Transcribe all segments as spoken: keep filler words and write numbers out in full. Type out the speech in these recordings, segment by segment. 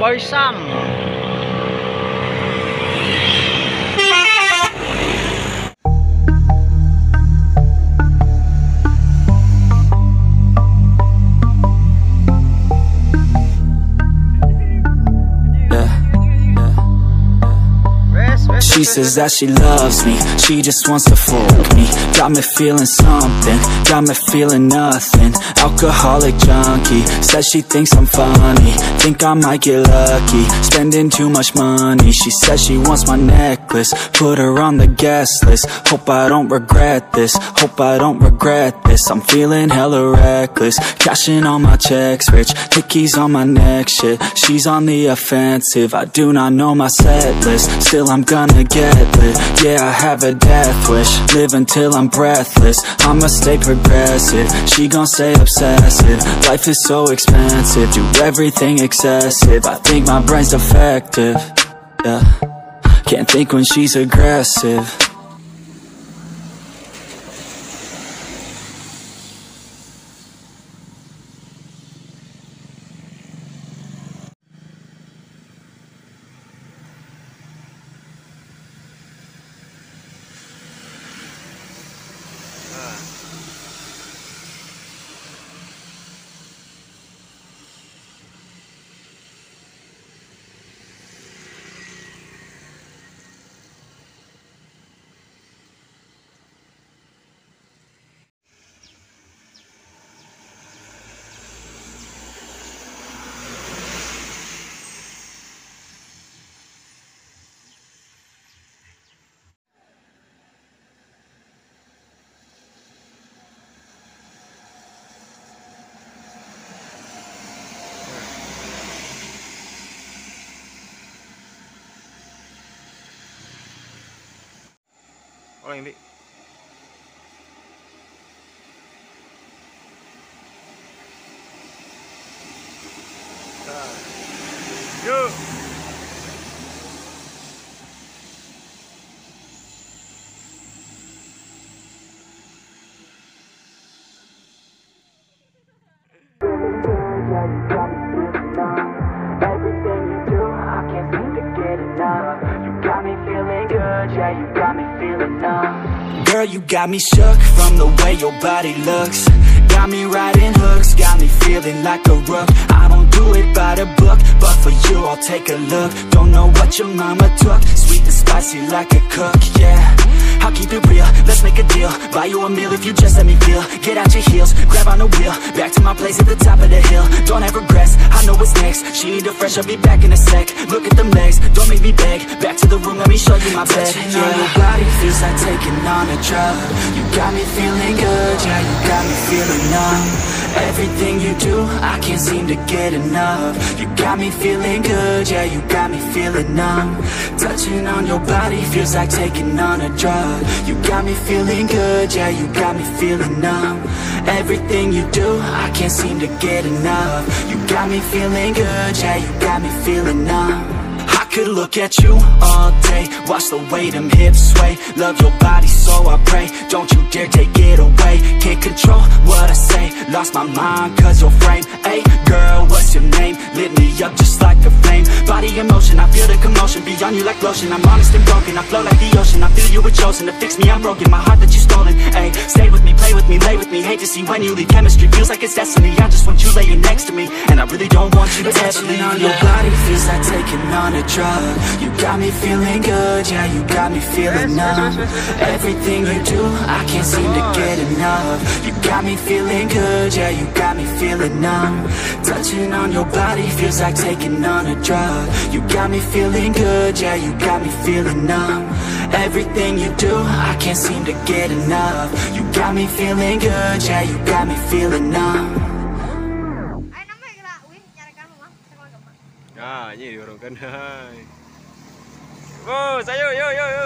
Boy Sam. She says that she loves me, she just wants to fuck me. Got me feeling something, got me feeling nothing. Alcoholic junkie, says she thinks I'm funny. Think I might get lucky, spending too much money. She says she wants my necklace, put her on the guest list. Hope I don't regret this, hope I don't regret this. I'm feeling hella reckless, cashing all my checks rich. Hickeys on my neck, shit, she's on the offensive. I do not know my set list, still I'm gonna get lit. Yeah, I have a death wish, live until I'm breathless. I'ma stay progressive, she gon' stay obsessive. Life is so expensive, do everything excessive. I think my brain's defective, yeah. Can't think when she's aggressive. Orang ini. Yuk. Everything you do, I can't seem to get enough. You got me feeling good, yeah, you got me feeling numb. Girl, you got me shook from the way your body looks. Got me riding hooks, got me feeling like a rook. I don't do it by the book, but for you I'll take a look. Don't know what your mama took, sweet and spicy like a cook, yeah. I'll keep it real, let's make a deal. Buy you a meal if you just let me feel. Get out your heels, grab on the wheel. Back to my place at the top of the hill. Don't have regrets, I know what's next. She need a fresh, I'll be back in a sec. Look at them legs, don't make me beg. Back to the room, let me show you my bed. Touching on your body feels like taking on a drug. You got me feeling good, yeah, you got me feeling numb. Everything you do, I can't seem to get enough. You got me feeling good, yeah, you got me feeling numb. Touching on your body feels like taking on a drug. You got me feeling good, yeah, you got me feeling numb. Everything you do, I can't seem to get enough. You got me feeling good, yeah, you got me feeling numb. I could look at you all day, watch the way them hips sway. Love your body so I pray, don't you dare take it away. Can't control what I say, lost my mind cause your frame. Hey girl, what's your name? Lit me up just like a flame. Body in motion, I feel the commotion, beyond you like lotion. I'm honest and broken, I flow like the ocean. I feel you were chosen to fix me, I'm broken. My heart that you stolen, hey. Stay with me, play with me, lay with me. Hate to see when you leave, chemistry feels like it's destiny. I just want you laying next to me, and I really don't want you to ever leave. On your body feels like taking on a drug. You got me feeling good, yeah, you got me feeling numb. Everything you do, I can't seem to get enough. You got me feeling good, yeah, you got me feeling numb. Touching on your body feels like taking on a drug. You got me feeling good, yeah, you got me feeling numb. Everything you do, I can't seem to get enough. You got me feeling good, yeah, you got me feeling numb. Ah, ini diurungkan. Wow, sayo, yo, yo, yo.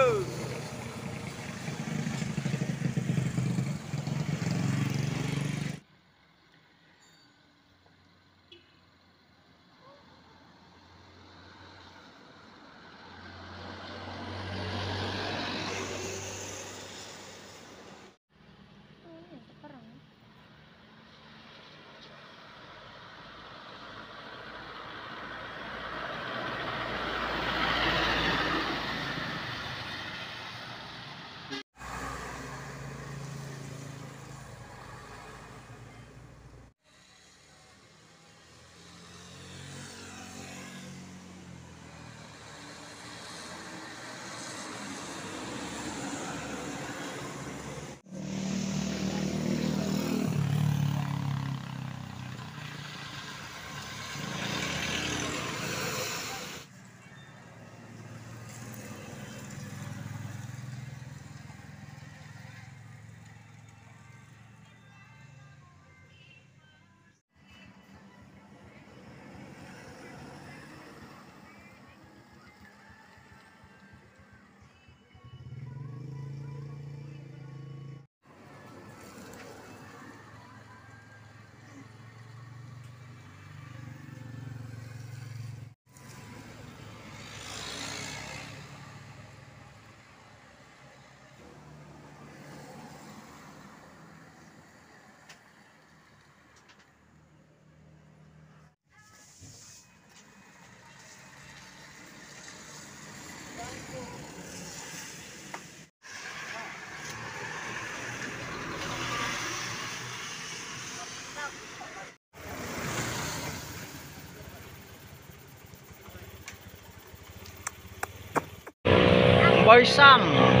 Boy Sam.